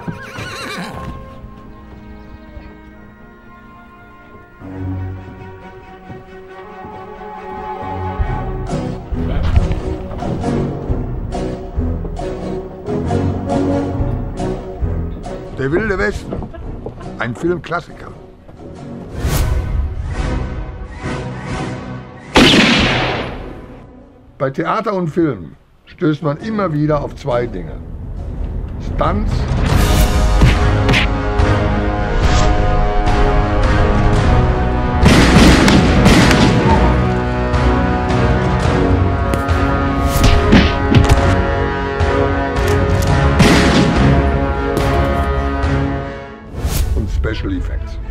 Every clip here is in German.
Der Wilde Westen, ein Filmklassiker. Bei Theater und Film stößt man immer wieder auf zwei Dinge: Stunts und Special Effects.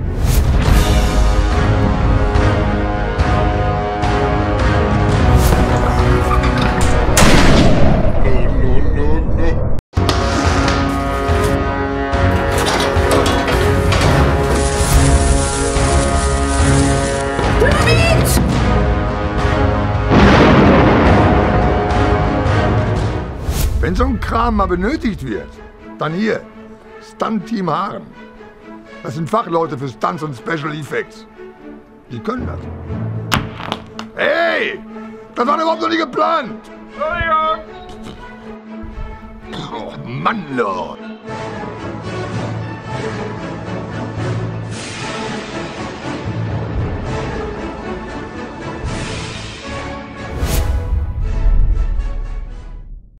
Wenn so ein Kram mal benötigt wird, dann hier, Stunt-Team Haaren. Das sind Fachleute für Stunts und Special Effects. Die können das. Hey! Das war überhaupt noch nicht geplant! Entschuldigung! Oh Mann, Lord!